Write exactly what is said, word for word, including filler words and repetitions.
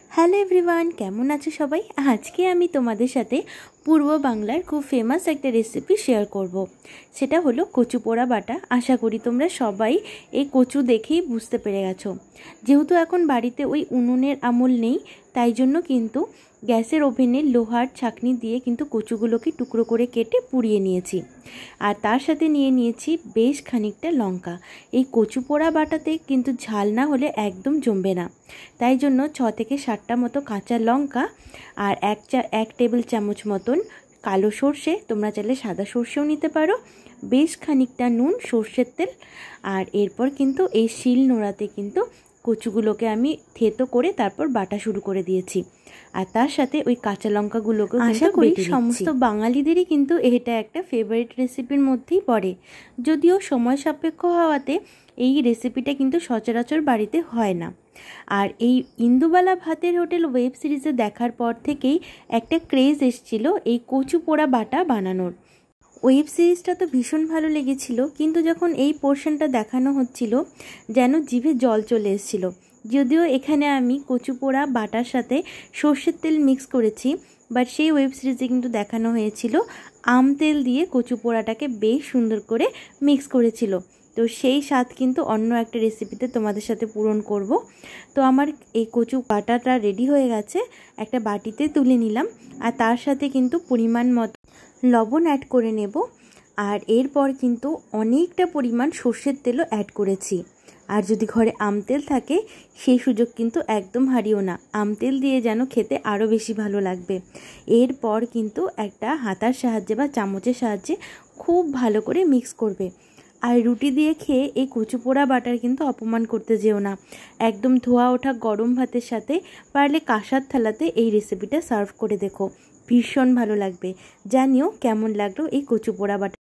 Hello everyone, কেমন আছো সবাই? আজকে আমি তোমাদের সাথে পূর্ব বাংলার খুব ফেমাস একটা রেসিপি শেয়ার করব। সেটা হলো কচু পোড়া বাটা। আশা করি তোমরা সবাই এই কচু দেখেই বুঝতে পেরে গেছো। যেহেতু এখন বাড়িতে ওই উনুনের আমল নেই, তাই জন্য কিন্তু গ্যাসের ওভেনে লোহার ছাঁকনি দিয়ে কিন্তু কচুগুলোকে টুকরো করে কেটে পুড়িয়ে নিয়েছি। আর তার সাথে নিয়ে নিয়েছি বেশ খানিকটা লঙ্কা। এই কচু পোড়া বাটাতে কিন্তু ঝাল না হলে একদম জমবে না, তাই জন্য ছ থেকে সাতটা মতো কাঁচা লঙ্কা আর এক চা এক টেবিল চামচ মতন কালো সর্ষে, তোমরা চাইলে সাদা সর্ষেও নিতে পারো, বেশ খানিকটা নুন, সর্ষের তেল। আর এরপর কিন্তু এই শিল নোড়াতে কিন্তু কচুগুলোকে আমি থেতো করে তারপর বাটা শুরু করে দিয়েছি। আর তার সাথে ওই কাঁচা লঙ্কাগুলোকে আশা করি সমস্ত বাঙালিদেরই কিন্তু এটা একটা ফেভারিট রেসিপির মধ্যেই পড়ে। যদিও সময় সাপেক্ষ হওয়াতে এই রেসিপিটা কিন্তু সচরাচর বাড়িতে হয় না। আর এই ইন্দুবালা ভাতের হোটেল ওয়েব সিরিজে দেখার পর থেকেই একটা ক্রেজ এসেছিল এই কচু পোড়া বাটা বানানোর। ওয়েব সিরিজটা তো ভীষণ ভালো লেগেছিল, কিন্তু যখন এই পোর্শনটা দেখানো হচ্ছিল যেন জিভে জল চলে এসেছিল। যদিও এখানে আমি কচু পোড়া বাটার সাথে সর্ষের তেল মিক্স করেছি, বাট সেই ওয়েব সিরিজে কিন্তু দেখানো হয়েছিল আম তেল দিয়ে কচু পোড়াটাকে বেশ সুন্দর করে মিক্স করেছিল। তো সেই স্বাদ কিন্তু অন্য একটা রেসিপিতে তোমাদের সাথে পূরণ করব। তো আমার এই কচু বাটাটা রেডি হয়ে গেছে, একটা বাটিতে তুলে নিলাম। আর তার সাথে কিন্তু পরিমাণ মতো লবণ অ্যাড করে নেব। আর এরপর কিন্তু অনেকটা পরিমাণ সর্ষের তেলও অ্যাড করেছি। আর যদি ঘরে আম তেল থাকে সেই সুযোগ কিন্তু একদম হারিও না, আম তেল দিয়ে যেন খেতে আরও বেশি ভালো লাগবে। এরপর কিন্তু একটা হাতার সাহায্যে বা চামচের সাহায্যে খুব ভালো করে মিক্স করবে। আর রুটি দিয়ে খেয়ে এই কচু পোড়া বাটার কিন্তু অপমান করতে যেও না। একদম ধোয়া ওঠা গরম ভাতের সাথে পারলে কাঁসার থালাতে এই রেসিপিটা সার্ভ করে দেখো, ভীষণ ভালো লাগবে। জানিও কেমন লাগলো এই কচু পোড়া বাটা।